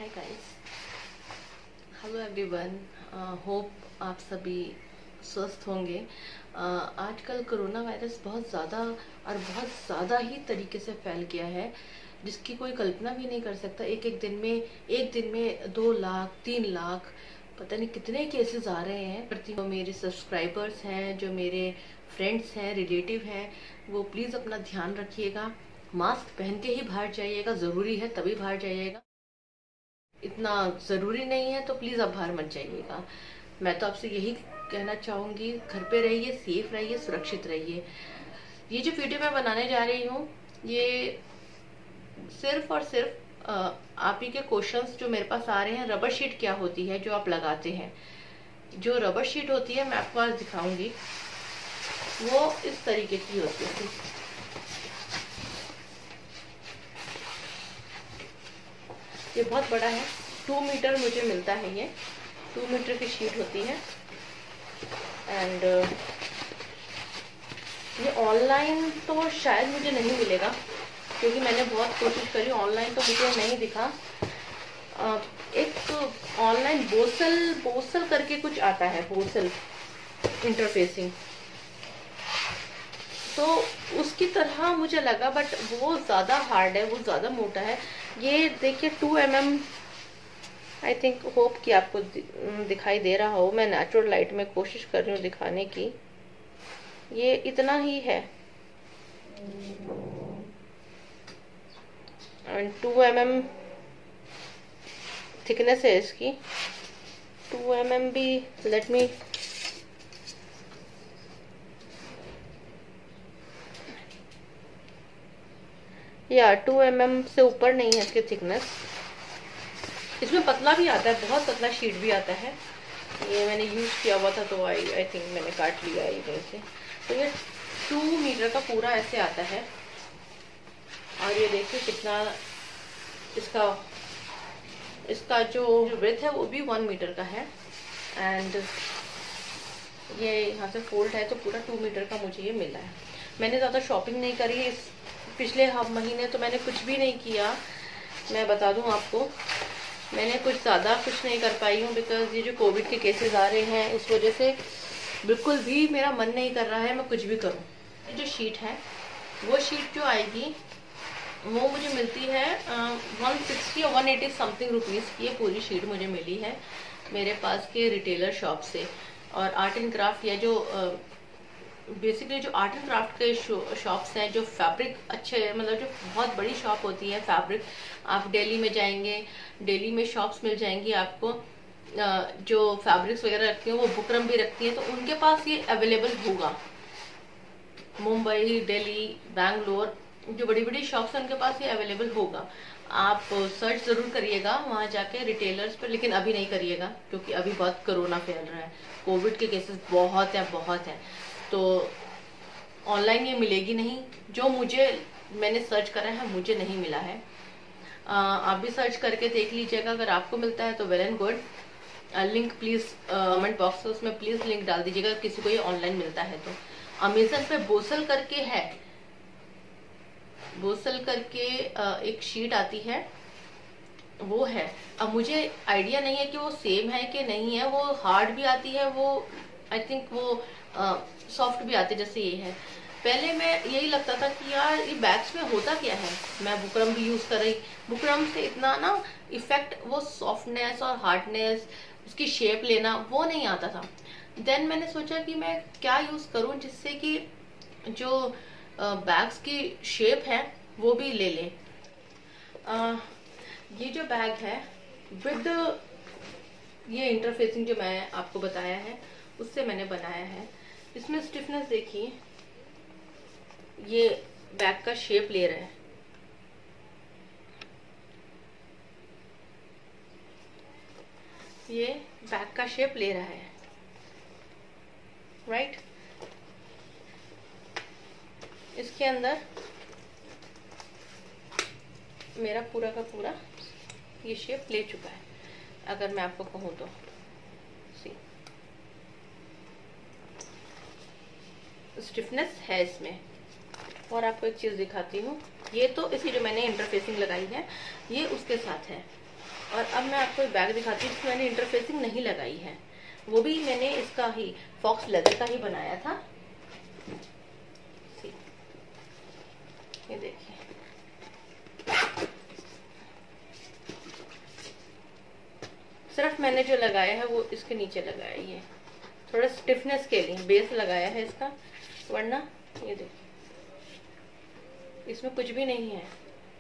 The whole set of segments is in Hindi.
Guys, hello everyone. होप आप सभी स्वस्थ होंगे। आजकल कोरोना वायरस बहुत ज़्यादा और बहुत ज़्यादा ही तरीके से फैल गया है, जिसकी कोई कल्पना भी नहीं कर सकता। एक दिन में 2 लाख 3 लाख पता नहीं कितने केसेस आ रहे हैं। जो मेरे सब्सक्राइबर्स हैं, जो मेरे फ्रेंड्स हैं, रिलेटिव हैं, वो प्लीज़ अपना ध्यान रखिएगा। मास्क पहन के ही बाहर जाइएगा, ज़रूरी है तभी बाहर जाइएगा। इतना ज़रूरी नहीं है तो प्लीज़ आप बाहर मत जाइएगा। मैं तो आपसे यही कहना चाहूँगी, घर पे रहिए, सेफ रहिए, सुरक्षित रहिए। ये जो वीडियो मैं बनाने जा रही हूँ, ये सिर्फ और सिर्फ आप ही के क्वेश्चंस जो मेरे पास आ रहे हैं। रबर शीट क्या होती है जो आप लगाते हैं? जो रबर शीट होती है, मैं आपको आज दिखाऊंगी, वो इस तरीके की होती है। ये बहुत बड़ा है, 2 मीटर मुझे मिलता है। ये 2 मीटर की शीट होती है। एंड ये ऑनलाइन तो शायद मुझे नहीं मिलेगा, क्योंकि मैंने बहुत कोशिश करी, ऑनलाइन तो मुझे नहीं दिखा। एक ऑनलाइन बोसल करके कुछ आता है, बोसल इंटरफेसिंग, तो उसकी तरह मुझे लगा, बट वो ज़्यादा हार्ड है, वो ज़्यादा मोटा है। ये देखिए 2 mm, आई थिंक, होप कि आपको दिखाई दे रहा हो। मैं नेचुरल लाइट में कोशिश कर रही हूँ दिखाने की। ये इतना ही है, एंड 2 mm थिकनेस है इसकी। 2 mm भी, लेट मी, या 2 mm से ऊपर नहीं है इसकी थिकनेस। इसमें पतला भी आता है, बहुत पतला शीट भी आता है। ये मैंने यूज किया हुआ था, तो आई थिंक मैंने काट लिया है इधर से। तो ये 2 मीटर का पूरा ऐसे आता है। और ये देखिए कितना इसका जो ब्रेथ है वो भी 1 मीटर का है। एंड ये यहाँ से फोल्ड है, तो पूरा 2 मीटर का मुझे ये मिला है। मैंने ज़्यादा शॉपिंग नहीं करी इस पिछले महीने, तो मैंने कुछ भी नहीं किया। मैं बता दूं आपको, मैंने कुछ नहीं कर पाई हूँ, बिकॉज ये जो कोविड के केसेस आ रहे हैं, इस वजह से बिल्कुल भी मेरा मन नहीं कर रहा है मैं कुछ भी करूँ। ये जो शीट है, वो शीट जो आएगी वो मुझे मिलती है 160 या 180 समथिंग रुपीज़ की। ये पूरी शीट मुझे मिली है मेरे पास के रिटेलर शॉप से। और आर्ट एंड क्राफ्ट, या जो बेसिकली जो आर्ट एंड क्राफ्ट के शॉप्स हैं, जो फैब्रिक अच्छे, मतलब जो बहुत बड़ी शॉप होती है फैब्रिक, आप दिल्ली में जाएंगे, दिल्ली में शॉप्स मिल जाएंगी आपको जो फैब्रिक्स वगैरह रखती हैं, वो बुकरम भी रखती हैं, तो उनके पास ये अवेलेबल होगा। मुंबई, दिल्ली, बैंगलोर, जो बड़ी बड़ी शॉप्स हैं उनके पास ये अवेलेबल होगा। आप सर्च जरूर करिएगा वहां जाके रिटेलर्स पर, लेकिन अभी नहीं करिएगा, क्योंकि अभी बहुत कोरोना फैल रहा है, कोविड के केसेस बहुत हैं। तो ऑनलाइन ये मिलेगी नहीं। जो मैंने सर्च करा है, मुझे नहीं मिला है। आप भी सर्च करके देख लीजिएगा, अगर आपको मिलता है तो well and good. Link please comment box में उसमें प्लीज लिंक डाल दीजिएगा, किसी को ये ऑनलाइन मिलता है तो। अमेजन पे बोसल करके है, बोसल करके एक शीट आती है, वो है। अब मुझे आइडिया नहीं है कि वो सेम है कि नहीं है। वो हार्ड भी आती है, वो आई थिंक वो सॉफ्ट भी आती है, जैसे ये है। पहले मैं यही लगता था कि यार ये बैग्स में होता क्या है। मैं बुकरम भी यूज कर रही, बुकरम से इतना ना इफेक्ट, वो सॉफ्टनेस और हार्डनेस, उसकी शेप लेना, वो नहीं आता था। देन मैंने सोचा कि मैं क्या यूज करूं जिससे कि जो बैग्स की शेप है वो भी ले ले। ये जो बैग है विद ये इंटरफेसिंग जो मैं आपको बताया है, उससे मैंने बनाया है। इसमें स्टिफनेस देखिए, ये बैग का शेप ले रहा है। ये बैग का शेप ले रहा है, राइट। इसके अंदर मेरा पूरा का पूरा ये शेप ले चुका है, अगर मैं आपको कहूँ तो। स्टिफनेस है इसमें। और आपको एक चीज दिखाती हूँ, ये तो इसकी जो मैंने इंटरफेसिंग लगाई है, ये उसके साथ है। और अब मैं आपको एक बैग दिखाती हूँ जिसमें मैंने इंटरफेसिंग नहीं लगाई है। वो भी मैंने इसका ही फॉक्स लेदर का ही बनाया था। ये देखिए, सिर्फ मैंने जो लगाया है वो इसके नीचे लगाया है, ये थोड़ा स्टिफनेस के लिए बेस लगाया है इसका, वरना ये देखिए इसमें कुछ भी नहीं है।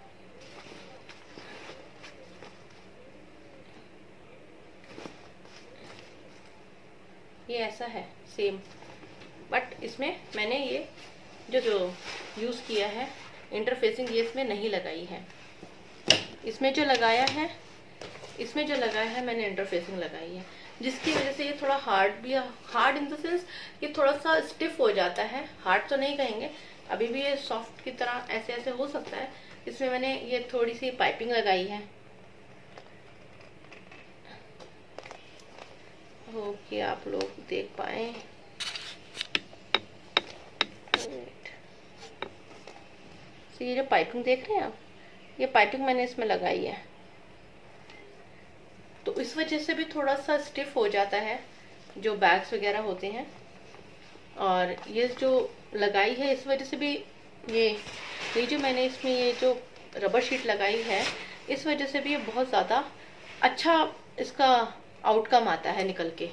ये ऐसा है सेम, बट इसमें मैंने ये जो यूज किया है इंटरफेसिंग, ये इसमें नहीं लगाई है। इसमें जो लगाया है मैंने इंटरफेसिंग लगाई है, जिसकी वजह से ये थोड़ा हार्ड भी, हार्ड इन द सेंस ये थोड़ा सा स्टिफ हो जाता है। हार्ड तो नहीं कहेंगे, अभी भी ये सॉफ्ट की तरह ऐसे ऐसे हो सकता है। इसमें मैंने ये थोड़ी सी पाइपिंग लगाई है, हो कि आप लोग देख पाए। तो ये जो पाइपिंग देख रहे हैं आप, ये पाइपिंग मैंने इसमें लगाई है, तो इस वजह से भी थोड़ा सा स्टिफ हो जाता है जो बैग्स वगैरह होते हैं। और ये जो लगाई है इस वजह से भी ये जो मैंने इसमें ये जो रबर शीट लगाई है, इस वजह से भी ये बहुत ज़्यादा अच्छा इसका आउटकम आता है निकल के।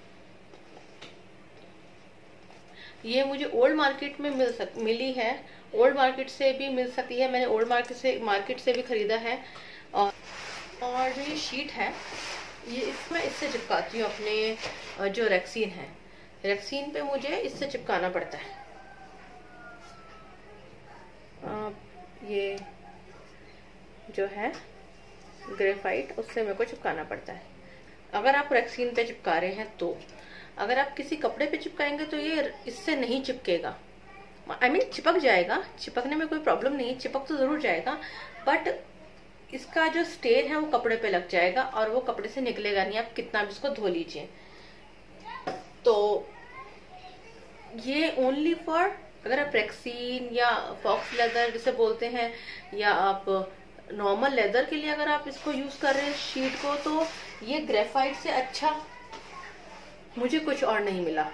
ये मुझे ओल्ड मार्केट में मिली है, ओल्ड मार्केट से भी मिल सकती है, मैंने ओल्ड मार्केट से भी खरीदा है। और जो ये शीट है ये मैं इससे चिपकाती हूँ अपने जो रेक्सीन है, रेक्सीन पे मुझे इससे चिपकाना पड़ता है। ये जो है ग्रेफाइट, उससे मेरे को चिपकाना पड़ता है। अगर आप रेक्सीन पे चिपका रहे हैं तो, अगर आप किसी कपड़े पे चिपकाएंगे तो ये इससे नहीं चिपकेगा। I mean, चिपक जाएगा, चिपकने में कोई प्रॉब्लम नहीं है, चिपक तो जरूर जाएगा, बट इसका जो स्टेन है वो कपड़े पे लग जाएगा और वो कपड़े से निकलेगा नहीं, आप कितना भी इसको धो लीजिए। तो ये ओनली फॉर, अगर आप रेक्सीन या फॉक्स लेदर जिसे बोलते हैं, या आप नॉर्मल लेदर के लिए अगर आप इसको यूज कर रहे हैं शीट को, तो ये ग्रेफाइट से अच्छा मुझे कुछ और नहीं मिला।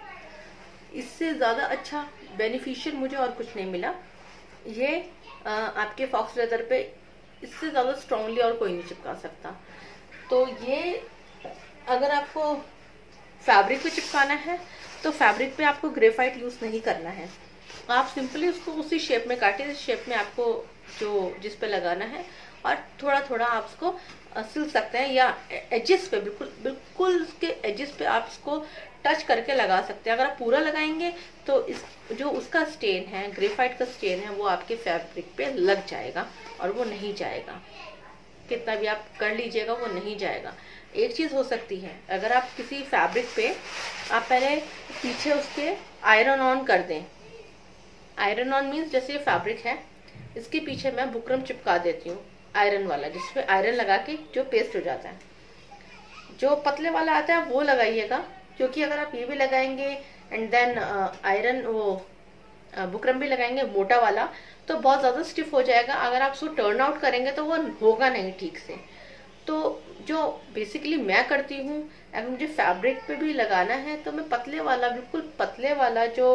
इससे ज्यादा अच्छा बेनिफिशियल मुझे और कुछ नहीं मिला। ये आपके फॉक्स लेदर पे इससे ज्यादा स्ट्रांगली और कोई नहीं चिपका सकता। तो ये अगर आपको फैब्रिक पे चिपकाना है तो फैब्रिक पे आपको ग्रेफाइट यूज नहीं करना है, आप सिंपली उसको उसी शेप में काटिए, इस शेप में आपको जो जिस पे लगाना है, और थोड़ा थोड़ा आप उसको सिल सकते हैं, या एजेस पे बिल्कुल उसके एजेस पे आप इसको टच करके लगा सकते हैं। अगर आप पूरा लगाएंगे तो इस जो उसका स्टेन है, ग्रेफाइट का स्टेन है, वो आपके फैब्रिक पे लग जाएगा और वो नहीं जाएगा, कितना भी आप कर लीजिएगा वो नहीं जाएगा। एक चीज हो सकती है, अगर आप किसी फैब्रिक पे आप पहले पीछे उसके आयरन ऑन कर दें। आयरन ऑन मीन्स जैसे ये फैब्रिक है, इसके पीछे मैं बुकरम चिपका देती हूँ आयरन वाला, जिसपे आयरन लगा के जो पेस्ट हो जाता है। जो पतले वाला आता है वो लगाइएगा, क्योंकि अगर आप ये भी लगाएंगे एंड देन आयरन वो बुकरम भी लगाएंगे मोटा वाला, तो बहुत ज्यादा स्टिफ हो जाएगा। अगर आप उसको टर्न आउट करेंगे तो वो होगा नहीं ठीक से। तो जो बेसिकली मैं करती हूँ, अगर मुझे फैब्रिक पे भी लगाना है तो मैं पतले वाला, बिल्कुल पतले वाला जो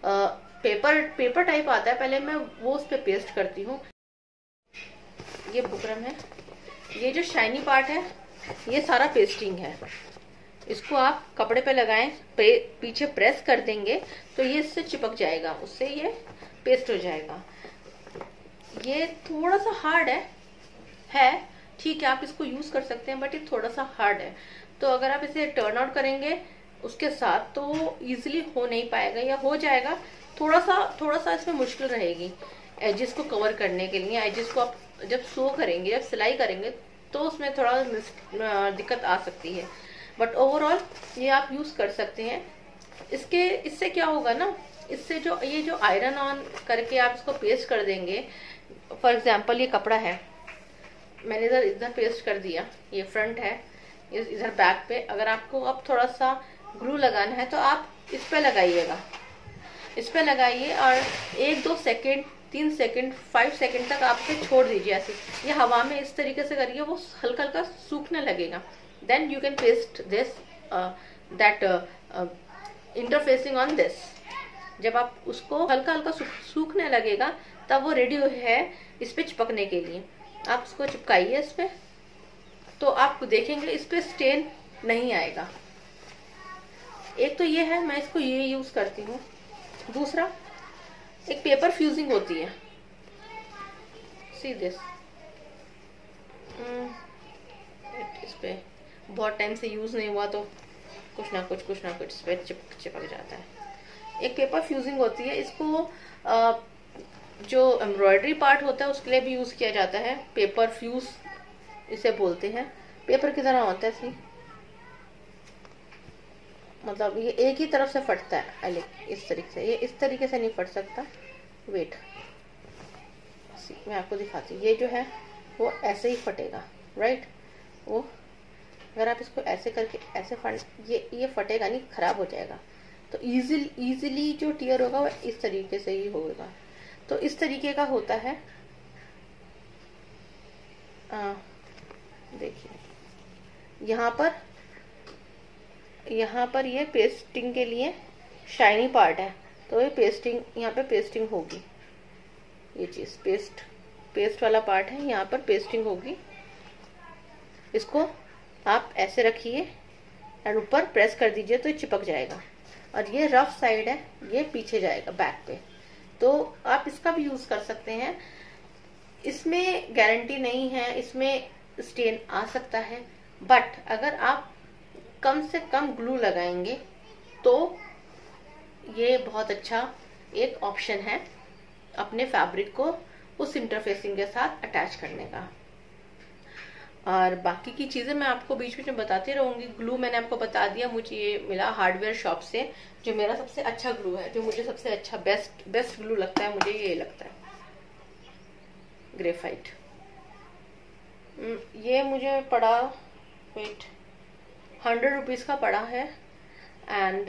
पेपर टाइप आता है, पहले मैं वो उस पे पेस्ट करती हूँ। ये बुकरम है, ये जो शाइनी पार्ट है ये सारा पेस्टिंग है। इसको आप कपड़े पे लगाएं, पीछे प्रेस कर देंगे तो ये इससे चिपक जाएगा, उससे ये पेस्ट हो जाएगा। ये थोड़ा सा हार्ड है ठीक है, आप इसको यूज कर सकते हैं, बट ये थोड़ा सा हार्ड है। तो अगर आप इसे टर्न आउट करेंगे उसके साथ तो इजीली हो नहीं पाएगा, या हो जाएगा थोड़ा सा इसमें मुश्किल रहेगी एजेस को कवर करने के लिए। एजेस को आप जब सो करेंगे, जब सिलाई करेंगे, तो उसमें थोड़ा दिक्कत आ सकती है, बट ओवरऑल ये आप यूज कर सकते हैं। इससे क्या होगा ना, इससे जो ये जो आयरन ऑन करके आप इसको पेस्ट कर देंगे, फॉर एग्जाम्पल ये कपड़ा है, मैंने इधर पेस्ट कर दिया, ये फ्रंट है, इधर बैक पे। अगर आपको अब थोड़ा सा ग्लू लगाना है तो आप इस पे लगाइएगा, इस पे लगाइए और 1-2 सेकेंड 3 सेकंड 5 सेकंड तक आप इसे छोड़ दीजिए ऐसे, ये हवा में इस तरीके से करिए, वो हल्का हल्का सूखने लगेगा। Then you can paste this that interfacing on this. जब आप उसको हल्का हल्का सूखने लगेगा तब वो रेडी है इस पे चिपकने के लिए। आप इसको चिपकाइए इस पे, तो आप देखेंगे इस पे स्टेन नहीं आएगा। एक तो ये है, मैं इसको ये यूज करती हूँ। दूसरा, एक पेपर फ्यूजिंग होती है, सी दिस, इस पे बहुत टाइम से यूज नहीं हुआ तो कुछ ना कुछ इस पे चिपक जाता है। एक पेपर फ्यूजिंग होती है, इसको जो एम्ब्रॉयडरी पार्ट होता है उसके लिए भी यूज किया जाता है। पेपर फ्यूज इसे बोलते हैं। पेपर की तरह होता है, सी, मतलब ये एक ही तरफ से फटता है इस तरीके से, ये इस तरीके से नहीं फट सकता। वेट, मैं आपको दिखाती हूँ। ये जो है वो ऐसे ही फटेगा, राइट। वो अगर आप इसको ऐसे करके ऐसे ये फटेगा नहीं, खराब हो जाएगा। तो इजीली जो टियर होगा वो इस तरीके से ही होगा। तो इस तरीके का होता है। देखिए यहाँ पर ये पेस्टिंग के लिए शाइनी पार्ट है, तो ये पेस्टिंग, यहाँ पे पेस्टिंग होगी। ये चीज पेस्ट वाला पार्ट है, यहाँ पर पेस्टिंग होगी। इसको आप ऐसे रखिए और ऊपर प्रेस कर दीजिए तो ये चिपक जाएगा। और ये रफ साइड है, ये पीछे जाएगा बैक पे। तो आप इसका भी यूज कर सकते हैं। इसमें गारंटी नहीं है, इसमें स्टेन आ सकता है, बट अगर आप कम से कम ग्लू लगाएंगे तो ये बहुत अच्छा एक ऑप्शन है अपने फैब्रिक को उस इंटरफेसिंग के साथ अटैच करने का। और बाकी की चीजें मैं आपको बीच बीच में बताती रहूंगी। ग्लू मैंने आपको बता दिया, मुझे ये मिला हार्डवेयर शॉप से, जो मेरा सबसे अच्छा ग्लू है, जो मुझे सबसे अच्छा बेस्ट ग्लू लगता है, मुझे ये लगता है ग्रेफाइट। ये मुझे पड़ा, वेट, 100 रुपीज का पड़ा है। एंड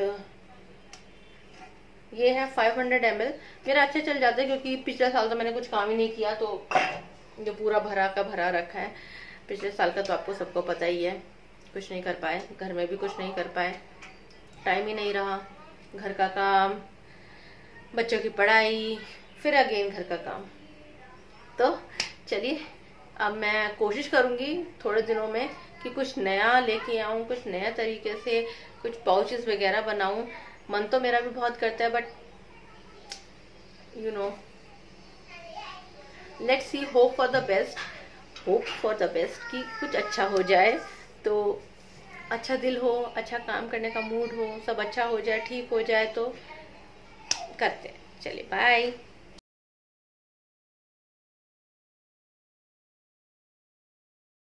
ये है 500 ml। मेरा अच्छा चल जाता है क्योंकि पिछले साल तो मैंने कुछ काम ही नहीं किया, तो जो पूरा भरा का भरा रखा है। पिछले साल का तो आपको सबको पता ही है, कुछ नहीं कर पाए, घर में भी कुछ नहीं कर पाए, टाइम ही नहीं रहा। घर का काम, बच्चों की पढ़ाई, फिर अगेन घर का काम। तो चलिए, अब मैं कोशिश करूंगी थोड़े दिनों में कि कुछ नया लेके आऊं, कुछ नया तरीके से कुछ पाउचेस वगैरह बनाऊं। मन तो मेरा भी बहुत करता है, but you know, let's see, hope for the best कि कुछ अच्छा हो जाए, तो अच्छा दिल हो, अच्छा काम करने का मूड हो, सब अच्छा हो जाए, ठीक हो जाए तो करते हैं। चलिए, बाय।